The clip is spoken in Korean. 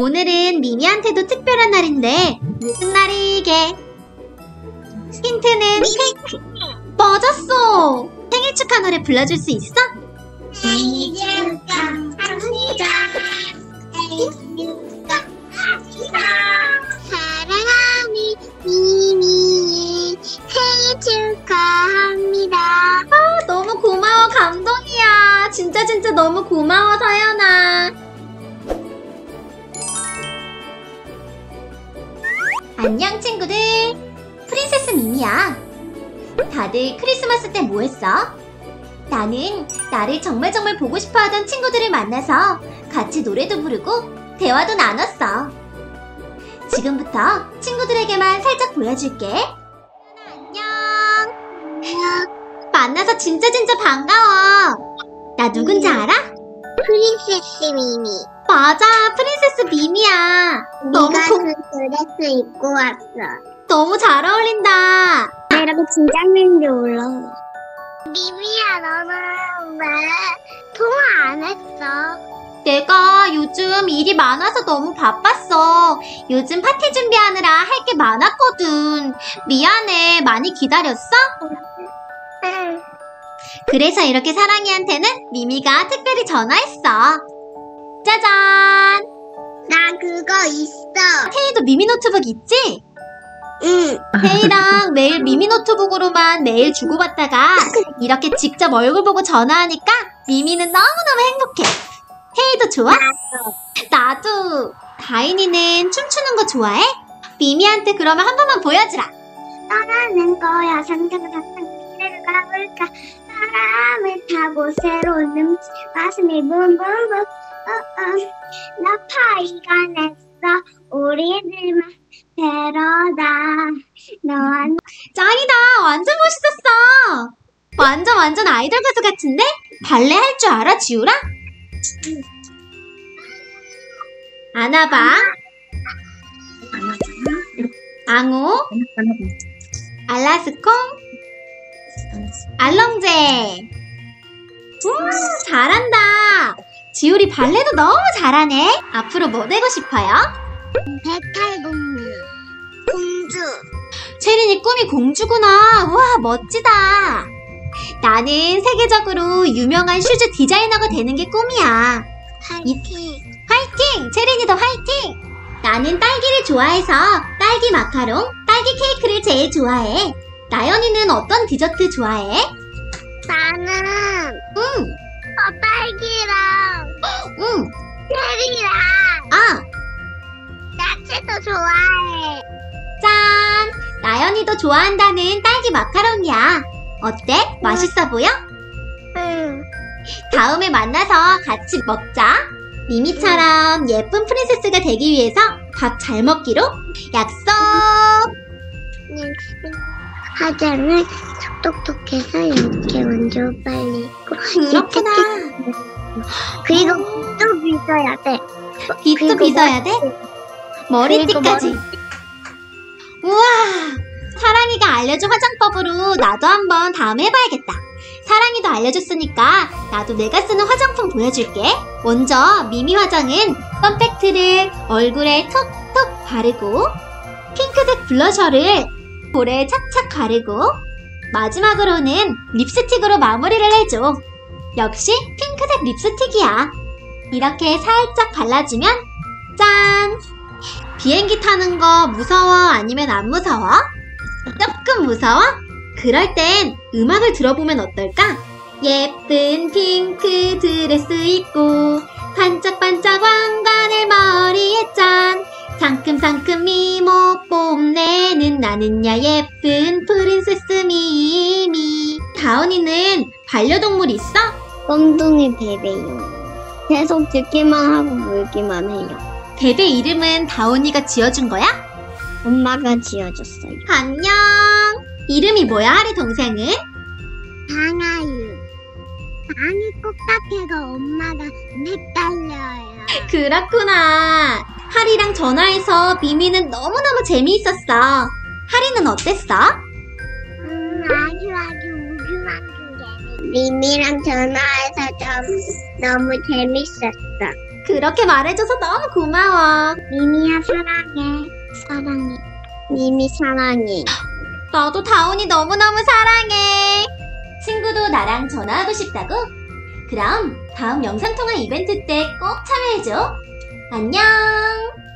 오늘은 미미한테도 특별한 날인데 무슨 날이게? 힌트는 맞았어! 생일 축하 노래 불러줄 수 있어? 생일 축하합니다. 생일 축하합니다. 사랑하는 미미의 생일 축하합니다. 너무 고마워. 감동이야. 진짜 너무 고마워, 서연아. 안녕 친구들. 프린세스 미미야. 다들 크리스마스 때 뭐 했어? 나는 나를 정말 보고 싶어 하던 친구들을 만나서 같이 노래도 부르고 대화도 나눴어. 지금부터 친구들에게만 살짝 보여줄게. 안녕. 만나서 진짜 반가워. 나 누군지 알아? 프린세스 미미. 맞아, 프린세스 미미야. 네가 그 드레스 입고 왔어. 너무 잘 어울린다. 나 이렇게 긴장되는지 몰라. 미미야, 너는 왜 통화 안 했어? 내가 요즘 일이 많아서 너무 바빴어. 요즘 파티 준비하느라 할 게 많았거든. 미안해. 많이 기다렸어? 응. 그래서 이렇게 사랑이한테는 미미가 특별히 전화했어. 짜잔! 나 그거 있어. 태희도 미미 노트북 있지? 응. 태희랑 매일 미미 노트북으로만 매일 주고받다가 이렇게 직접 얼굴 보고 전화하니까 미미는 너무너무 행복해. 태희도 좋아? 나도. 다인이는 춤추는 거 좋아해? 미미한테 그러면 한 번만 보여주라. 떠나는 거야. 상상을 길을 가볼까. 바람을 타고 새로운 음식 가슴이 붐붐붐. 나 파이가 냈어. 우리들만 데려다. 너와 짱이다. 완전 멋있었어. 완전 아이돌 가수 같은데? 발레 할 줄 알아, 지우라? 안아봐. 앙호. 알라스콩. 알렁제. 잘한다. 지우리 발레도 너무 잘하네. 앞으로 뭐 되고 싶어요? 백탈공주. 공주. 채린이 꿈이 공주구나. 우와, 멋지다. 나는 세계적으로 유명한 슈즈 디자이너가 되는 게 꿈이야. 파이팅. 화이팅! 채린이도 화이팅! 나는 딸기를 좋아해서 딸기 마카롱, 딸기 케이크를 제일 좋아해. 나연이는 어떤 디저트 좋아해? 나는 딸기랑 체리랑 아, 야채도 좋아해. 짠! 나연이도 좋아한다는 딸기 마카롱이야. 어때? 맛있어 보여? 응. 다음에 만나서 같이 먹자. 미미처럼 예쁜 프린세스가 되기 위해서 밥 잘 먹기로 약속! 화장을 똑똑해서 이렇게 먼저 빨리 입고 그렇구나. 그리고 또 빗어야 돼. 빗도 빗어야 돼? 머리띠까지. 우와! 사랑이가 알려준 화장법으로 나도 한번 다음에 해봐야겠다. 사랑이도 알려줬으니까 나도 내가 쓰는 화장품 보여줄게. 먼저 미미 화장은 컴팩트를 얼굴에 톡톡 바르고 핑크색 블러셔를 볼에 착착 바르고 마지막으로는 립스틱으로 마무리를 해줘. 역시 핑크색 립스틱이야. 이렇게 살짝 발라주면 짠! 비행기 타는 거 무서워? 아니면 안 무서워? 조금 무서워? 그럴 땐 음악을 들어보면 어떨까? 예쁜 핑크 드레스 입고 반짝반짝 왕관을 머리에 짠 상큼상큼 미모 뽐내는 나는야 예쁜 프린세스 미미. 다운이는 반려동물 있어? 껌둥이 베베요. 계속 듣기만 하고 물기만 해요. 베베 이름은 다운이가 지어준 거야? 엄마가 지어줬어요. 안녕. 이름이 뭐야, 하리 동생은? 방아유. 방이 똑같아서 엄마가 헷갈려요. 그렇구나. 하리랑 전화해서 미미는 너무너무 재미있었어. 하리는 어땠어? 아주 우주만큼 재밌. 미미랑 전화해서 좀 너무 재밌었어. 그렇게 말해줘서 너무 고마워. 미미야, 사랑해. 사랑해. 미미, 사랑해. 나도 다운이 너무너무 사랑해. 친구도 나랑 전화하고 싶다고? 그럼 다음 영상통화 이벤트 때 꼭 참여해줘. 안녕.